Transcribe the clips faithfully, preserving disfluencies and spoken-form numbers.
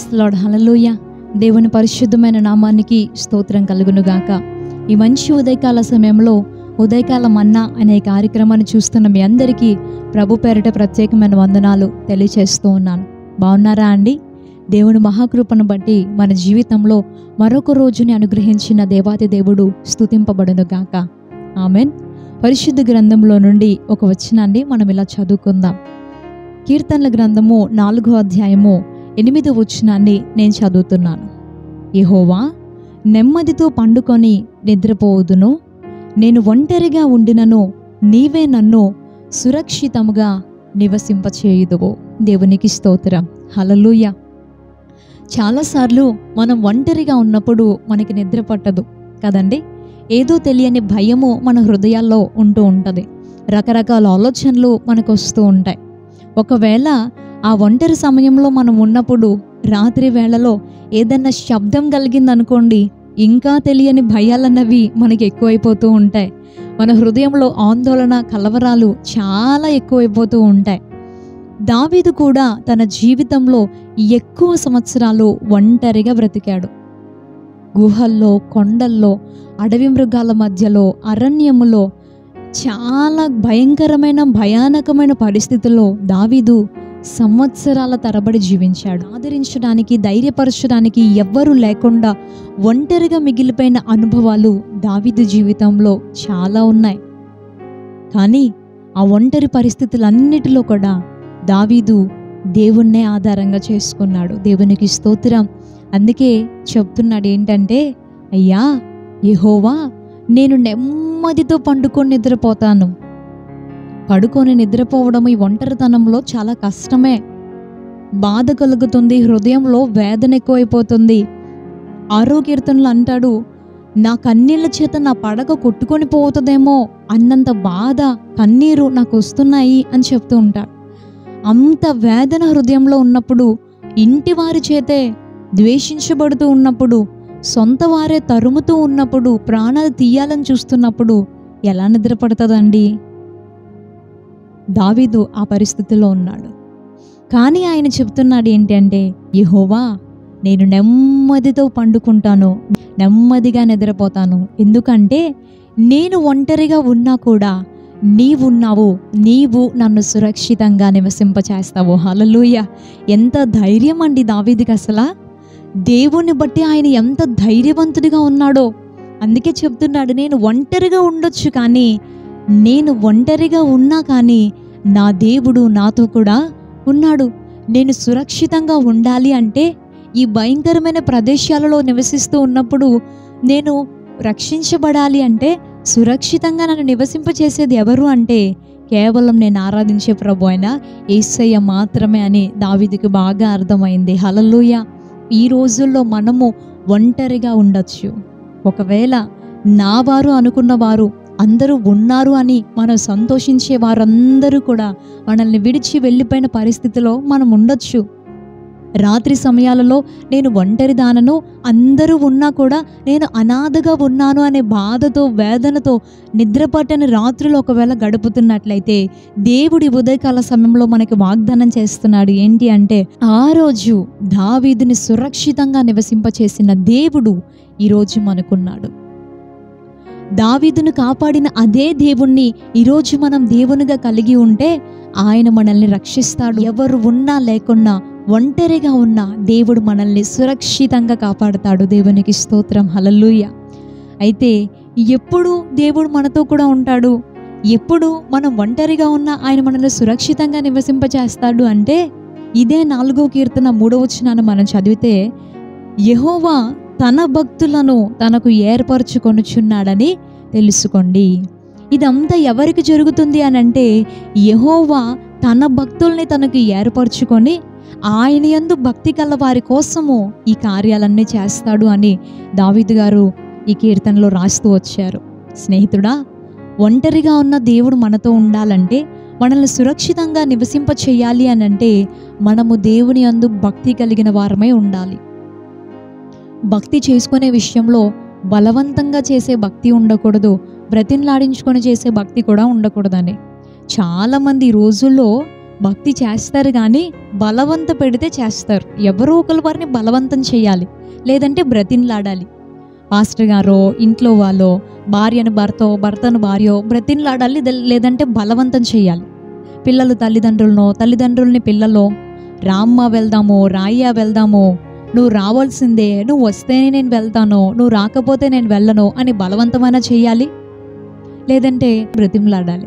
Praise the lord. హల్లెలూయా. దేవుని పరిశుద్ధమైన నామానికి స్తోత్రం కలుగునుగాక. ఈ మంచి ఉదయకాల సమయంలో ఉదయకాల మన్నా అనే కార్యక్రమాన్ని చూస్తున్న మీ అందరికీ ప్రభు పేరిట ప్రత్యేకమైన వందనాలు తెలియచేస్తూ ఉన్నాను. బాగున్నారా అండి? దేవుని మహాకృపను బట్టి మన జీవితంలో మరొక రోజుని అనుగ్రహించిన దేవాతి దేవుడు స్తుతింపబడునుగాక. ఆమెన్. పరిశుద్ధ గ్రంథంలో నుండి ఒక వచనాన్ని మనం ఇలా చదువుకుందాం. కీర్తనల గ్రంథము నాలుగో అధ్యాయము ఎనిమిదో వచనాన్ని నేను చదువుతున్నాను. యెహోవా, నెమ్మదితో పండుకొని నిద్రపోవుదును, నేను ఒంటరిగా ఉండినను నీవే నన్ను సురక్షితముగా నివసింపచేయుదువు. దేవునికి స్తోత్రం. హల్లెలూయా. చాలాసార్లు మనం ఒంటరిగా ఉన్నప్పుడు మనకి నిద్ర పట్టదు కదండి. ఏదో తెలియని భయము మన హృదయాల్లో ఉంటూ ఉంటుంది. రకరకాల ఆలోచనలు మనకు వస్తూ ఉంటాయి. ఒకవేళ ఆ ఒంటరి సమయంలో మనం ఉన్నప్పుడు రాత్రి వేళలో ఏదన్నా శబ్దం కలిగిందనుకోండి, ఇంకా తెలియని భయాలన్నవి మనకి ఎక్కువైపోతూ ఉంటాయి. మన హృదయంలో ఆందోళన, కలవరాలు చాలా ఎక్కువైపోతూ ఉంటాయి. దావీదు కూడా తన జీవితంలో ఎక్కువ సంవత్సరాలు ఒంటరిగా బ్రతికాడు. గుహల్లో, కొండల్లో, అడవి మృగాల మధ్యలో, అరణ్యములో చాలా భయంకరమైన భయానకమైన పరిస్థితుల్లో దావీదు సంవత్సరాల తరబడి జీవించాడు. ఆదరించడానికి, ధైర్యపరచడానికి ఎవ్వరూ లేకుండా ఒంటరిగా మిగిలిపోయిన అనుభవాలు దావీదు జీవితంలో చాలా ఉన్నాయి. కానీ ఆ ఒంటరి పరిస్థితులన్నిటిలో కూడా దావీదు దేవుణ్ణే ఆధారంగా చేసుకున్నాడు. దేవునికి స్తోత్రం. అందుకే చెప్తున్నాడు ఏంటంటే, అయ్యా యెహోవా, నేను నెమ్మదితో పండుకొని నిద్రపోతాను. పడుకొని నిద్రపోవడం ఈ ఒంటరితనంలో చాలా కష్టమే. బాధ కలుగుతుంది, హృదయంలో వేదన ఎక్కువైపోతుంది. ఆరో కీర్తనలో అంటాడు, నా కన్నీళ్ళ చేత నా పడక కొట్టుకొని పోతుందేమో అన్నంత బాధ, కన్నీరు నాకు వస్తున్నాయి అని చెప్తూ ఉంటాడు. అంత వేదన హృదయంలో ఉన్నప్పుడు, ఇంటి వారి చేతే ద్వేషించబడుతూ ఉన్నప్పుడు, సొంత వారే తరుముతూ ఉన్నప్పుడు, ప్రాణాలు తీయాలని చూస్తున్నప్పుడు ఎలా నిద్రపడుతుందండి? దావీదు ఆ పరిస్థితిలో ఉన్నాడు. కానీ ఆయన చెప్తున్నాడు ఏంటంటే, యెహోవా, నేను నెమ్మదితో పండుకుంటాను, నెమ్మదిగా నిద్రపోతాను. ఎందుకంటే నేను ఒంటరిగా ఉన్నా కూడా నీవున్నావు, నీవు నన్ను సురక్షితంగా నివసింపచేస్తావు. హల్లెలూయా. ఎంత ధైర్యం అండి దావీదుకి అసలు. దేవుని బట్టి ఆయన ఎంత ధైర్యవంతుడిగా ఉన్నాడో. అందుకే చెప్తున్నాడు, నేను ఒంటరిగా ఉండొచ్చు కానీ, నేను ఒంటరిగా ఉన్నా కానీ నా దేవుడు నాతో కూడా ఉన్నాడు. నేను సురక్షితంగా ఉండాలి అంటే, ఈ భయంకరమైన ప్రదేశాలలో నివసిస్తూ ఉన్నప్పుడు నేను రక్షించబడాలి అంటే, సురక్షితంగా నన్ను నివసింపచేసేది ఎవరు అంటే కేవలం నేను ఆరాధించే ప్రభు అయిన యేసయ్య మాత్రమే అని దావీదుకి బాగా అర్థమైంది. హల్లెలూయా. ఈ రోజుల్లో మనము ఒంటరిగా ఉండొచ్చు. ఒకవేళ నా వారు అనుకున్న వారు అందరూ ఉన్నారు అని మనం సంతోషించే వారందరూ కూడా మనల్ని విడిచి వెళ్ళిపోయిన పరిస్థితిలో మనం ఉండొచ్చు. రాత్రి సమయాలలో నేను ఒంటరి దానను, అందరూ ఉన్నా కూడా నేను అనాథగా ఉన్నాను అనే బాధతో, వేదనతో నిద్రపట్టని రాత్రులు ఒకవేళ గడుపుతున్నట్లయితే, దేవుడి ఉదయకాల సమయంలో మనకి వాగ్దానం చేస్తున్నాడు ఏంటి అంటే, ఆ రోజు దావీదుని సురక్షితంగా నివసింపచేసిన దేవుడు ఈరోజు మనకున్నాడు. దావీదును కాపాడిన అదే దేవుణ్ణి ఈరోజు మనం దేవునిగా కలిగి ఉంటే ఆయన మనల్ని రక్షిస్తాడు. ఎవరు ఉన్నా లేకున్నా, ఒంటరిగా ఉన్నా దేవుడు మనల్ని సురక్షితంగా కాపాడుతాడు. దేవునికి స్తోత్రం. హల్లెలూయా. అయితే ఎప్పుడు దేవుడు మనతో కూడా ఉంటాడు, ఎప్పుడు మనం ఒంటరిగా ఉన్నా ఆయన మనల్ని సురక్షితంగా నివసింపచేస్తాడు అంటే, ఇదే నాలుగో కీర్తన మూడో వచనాన్ని మనం చదివితే, యెహోవా తన భక్తులను తనకు ఏర్పరచుకొనుచున్నాడని తెలుసుకోండి. ఇదంతా ఎవరికి జరుగుతుంది అని అంటే, యెహోవా తన భక్తుల్ని తనకు ఏర్పరచుకొని ఆయన యందు భక్తి కల వారి కోసము ఈ కార్యాలన్నీ చేస్తాడు అని దావీదు గారు ఈ కీర్తనలో రాస్తూ వచ్చారు. స్నేహితుడా, ఒంటరిగా ఉన్న దేవుడు మనతో ఉండాలంటే, మనల్ని సురక్షితంగా నివసింప చేయాలి అని అంటే, మనము దేవుని యందు భక్తి కలిగిన వారమై ఉండాలి. భక్తి చేసుకునే విషయంలో బలవంతంగా చేసే భక్తి ఉండకూడదు, బ్రతిన్లాడించుకొని చేసే భక్తి కూడా ఉండకూడదండి. చాలామంది ఈ రోజుల్లో భక్తి చేస్తారు కానీ బలవంత పెడితే చేస్తారు. ఎవరో ఒకరు వారిని బలవంతం చేయాలి, లేదంటే బ్రతిన్లాడాలి. పాస్టర్ గారో, ఇంట్లో వాళ్ళో, భార్యను భర్తో, భర్తను భార్యో బ్రతిన్లాడాలి, లేదంటే బలవంతం చేయాలి. పిల్లలు తల్లిదండ్రులనో, తల్లిదండ్రుల్ని పిల్లలో, రామ్మ వెళ్దామో, రాయ్యా వెళ్దామో, నువ్వు రావాల్సిందే, నువ్వు వస్తేనే నేను వెళ్తాను, నువ్వు రాకపోతే నేను వెళ్ళను అని బలవంతమైనా చేయాలి, లేదంటే బ్రతిమలాడాలి.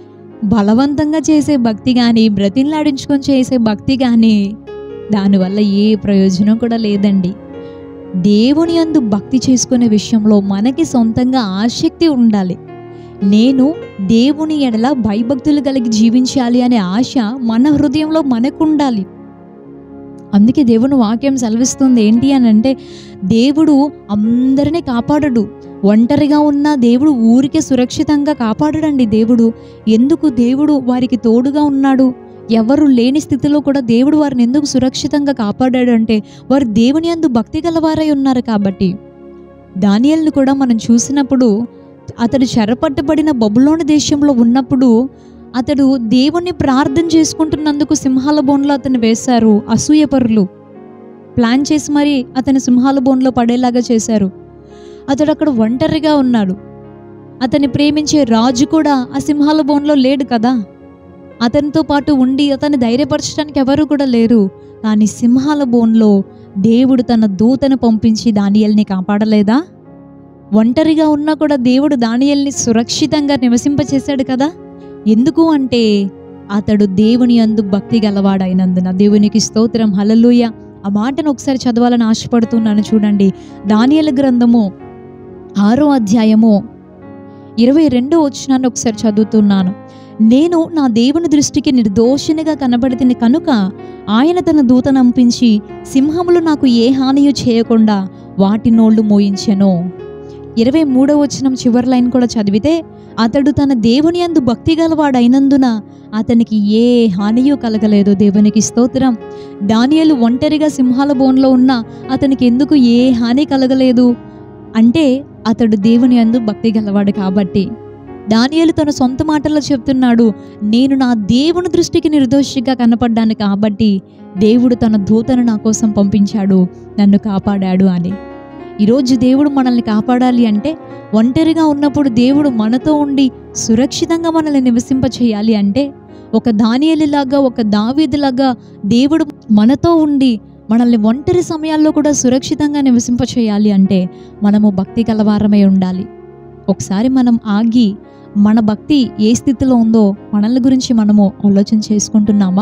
బలవంతంగా చేసే భక్తి కానీ, బ్రతిమలాడించుకొని చేసే భక్తి కానీ దానివల్ల ఏ ప్రయోజనం కూడా లేదండి. దేవుని యందు భక్తి చేసుకునే విషయంలో మనకి సొంతంగా ఆసక్తి ఉండాలి. నేను దేవుని ఎడల భయభక్తులు కలిగి జీవించాలి అనే ఆశ మన హృదయంలో మనకు ఉండాలి. అందుకే దేవుని వాక్యం సెలవిస్తుంది ఏంటి అని అంటే, దేవుడు అందరినీ కాపాడడు. ఒంటరిగా ఉన్న దేవుడు ఊరికే సురక్షితంగా కాపాడడండి. దేవుడు ఎందుకు దేవుడు వారికి తోడుగా ఉన్నాడు? ఎవరు లేని స్థితిలో కూడా దేవుడు వారిని ఎందుకు సురక్షితంగా కాపాడాడు అంటే, వారు దేవుని యందు భక్తి గలవారై ఉన్నారు కాబట్టి. దానియేలును కూడా మనం చూసినప్పుడు, అతడు చెరపట్టబడిన బబులోను దేశంలో ఉన్నప్పుడు అతడు దేవుణ్ణి ప్రార్థన చేసుకుంటున్నందుకు సింహాల బోన్లో అతను వేశారు. అసూయపరులు ప్లాన్ చేసి మరి అతని సింహాల బోన్లో పడేలాగా చేశారు. అతడు అక్కడ ఒంటరిగా ఉన్నాడు. అతన్ని ప్రేమించే రాజు కూడా ఆ సింహాల బోన్లో లేడు కదా. అతనితో పాటు ఉండి అతన్ని ధైర్యపరచడానికి ఎవరు కూడా లేరు. కానీ సింహాల బోన్లో దేవుడు తన దూతను పంపించి దానియేలుని కాపాడలేదా? ఒంటరిగా ఉన్నా కూడా దేవుడు దానియేలుని సురక్షితంగా నివసింపచేశాడు కదా. ఎందుకు అంటే అతడు దేవుని యందు భక్తి గలవాడైనందున. దేవునికి స్తోత్రం, హల్లెలూయా. ఆ మాటను ఒకసారి చదవాలని ఆశపడుతున్నాను. చూడండి, దానియేలు గ్రంథము ఆరో అధ్యాయము ఇరవై రెండో వచనాన్ని ఒకసారి చదువుతున్నాను. నేను నా దేవుని దృష్టికి నిర్దోషినిగా కనబడితిని కనుక ఆయన తన దూతను పంపించి సింహములు నాకు ఏ హానియు చేయకుండా వాటి నోళ్లు మోయించెను. ఇరవై మూడో వచనం చివరి లైన్ కూడా చదివితే, అతడు తన దేవుని యందు భక్తి గలవాడైనందున అతనికి ఏ హానియు కలగలేదు. దేవునికి స్తోత్రం. దానియేలు ఒంటరిగా సింహాల బోన్లో ఉన్న అతనికి ఎందుకు ఏ హాని కలగలేదు అంటే, అతడు దేవుని యందు భక్తి గలవాడు కాబట్టి. దానియేలు తన సొంత మాటల్లో చెప్తున్నాడు, నేను నా దేవుని దృష్టికి నిర్దోషిగా కనపడ్డాను కాబట్టి దేవుడు తన దూతను నా కోసం పంపించాడు, నన్ను కాపాడాడు అని. ఈరోజు దేవుడు మనల్ని కాపాడాలి అంటే, ఒంటరిగా ఉన్నప్పుడు దేవుడు మనతో ఉండి సురక్షితంగా మనల్ని నివసింప చేయాలి అంటే, ఒక దానియేలులాగా, ఒక దావీదులాగా దేవుడు మనతో ఉండి మనల్ని ఒంటరి సమయాల్లో కూడా సురక్షితంగా నివసింప చేయాలి అంటే మనము భక్తి కలవారమై ఉండాలి. ఒకసారి మనం ఆగి మన భక్తి ఏ స్థితిలో ఉందో మనల్ని గురించి మనము ఆలోచన చేసుకుంటున్నామా?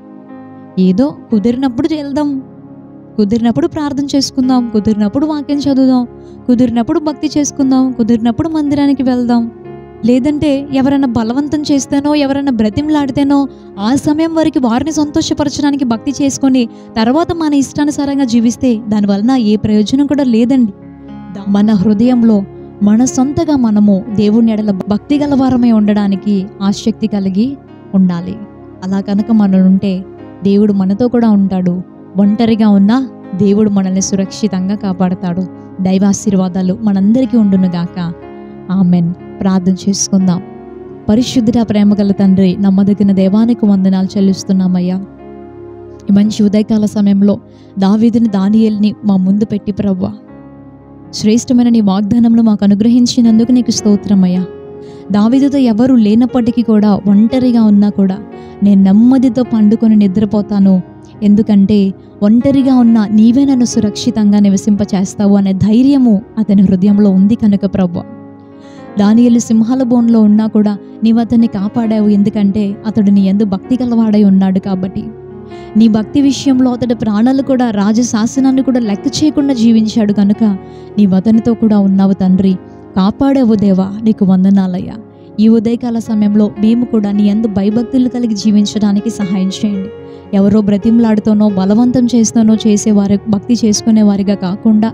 ఏదో కుదిరినప్పుడు వెళ్దాం, కుదిరినప్పుడు ప్రార్థన చేసుకుందాం, కుదిరినప్పుడు వాక్యం చదువుదాం, కుదిరినప్పుడు భక్తి చేసుకుందాం, కుదిరినప్పుడు మందిరానికి వెళ్దాం. లేదంటే ఎవరైనా బలవంతం చేస్తేనో, ఎవరైనా బ్రతిమలాడితేనో ఆ సమయం వరకు వారిని సంతోషపరచడానికి భక్తి చేసుకొని తర్వాత మన ఇష్టానుసారంగా జీవిస్తే దానివలన ఏ ప్రయోజనం కూడా లేదండి. మన హృదయంలో మన సొంతగా మనము దేవుని ఎడల భక్తి గలవారమై ఉండడానికి ఆసక్తి కలిగి ఉండాలి. అలా కనుక మనం ఉంటే దేవుడు మనతో కూడా ఉంటాడు. ఒంటరిగా ఉన్నా దేవుడు మనల్ని సురక్షితంగా కాపాడతాడు. దైవాశీర్వాదాలు మనందరికీ ఉండునుగాక. ఆమెన్. ప్రార్థన చేసుకుందాం. పరిశుద్ధుడా, ప్రేమగల తండ్రి, నమ్మదగిన దేవానికి వందనాలు చెల్లిస్తున్నామయ్యా. ఈ మంచి ఉదయకాల సమయంలో దావీదుని, దానియేలుని మా ముందు పెట్టి ప్రభువా, శ్రేష్టమైన నీ వాగ్దానంలో మాకు అనుగ్రహించినందుకు నీకు స్తోత్రమయ్యా. దావీదుతో ఎవరు లేనప్పటికీ కూడా, ఒంటరిగా ఉన్నా కూడా నేను నెమ్మదితో పండుకొని నిద్రపోతాను, ఎందుకంటే ఒంటరిగా ఉన్న నీవే నన్ను సురక్షితంగా నివసింప చేస్తావు అనే ధైర్యము అతని హృదయంలో ఉంది కనుక ప్రభువా, దానియేలు సింహాల బోన్లో ఉన్నా కూడా నీవు అతన్ని కాపాడావు. ఎందుకంటే అతడు నీ యందు భక్తి గలవాడై ఉన్నాడు కాబట్టి. నీ భక్తి విషయంలో అతడి ప్రాణాలు కూడా, రాజశాసనాన్ని కూడా లెక్క చేయకుండా జీవించాడు కనుక నీవు అతనితో కూడా ఉన్నావు తండ్రి. కాపాడావు దేవా, నీకు వందనాలయ్యా. ఈ ఉదయకాల సమయంలో మేము కూడా నీ యందు భయభక్తులు కలిగి జీవించడానికి సహాయం చేయండి. ఎవరో బ్రతిమలాడుతోనో, బలవంతం చేస్తూనో చేసేవారు భక్తి చేసుకునేవారిగా కాకుండా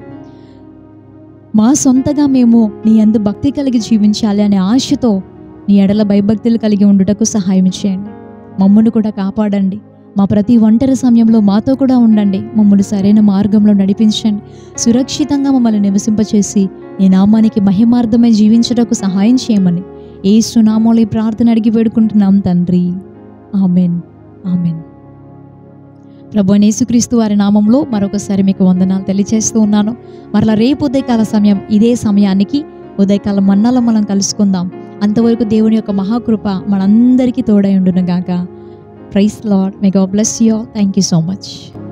మా సొంతగా మేము నీ యందు భక్తి కలిగి జీవించాలి అనే ఆశతో నీ ఎడల భయభక్తులు కలిగి ఉండుటకు సహాయం చేయండి. మమ్మల్ని కూడా కాపాడండి. మా ప్రతి ఒంటరి సమయంలో మాతో కూడా ఉండండి. మమ్మల్ని సరైన మార్గంలో నడిపించండి. సురక్షితంగా మమ్మల్ని నివసింపచేసి నీ నామానికి మహిమార్థమై జీవించటకు సహాయం చేయమని యేసు నామములో ఈ ప్రార్థన అడిగి వేడుకుంటున్నాం తండ్రి. ఆమెన్. ఆమేన్. ప్రభువైన యేసుక్రీస్తు వారి నామంలో మరొకసారి మీకు వందనాలు తెలియజేస్తూ ఉన్నాను. మరలా రేపు ఉదయకాల సమయం ఇదే సమయానికి ఉదయకాల మన్నాలో మనం కలుసుకుందాం. అంతవరకు దేవుని యొక్క మహాకృప మనందరికీ తోడై ఉండును గాక. Praise Lord. May God bless you all. Thank you so much.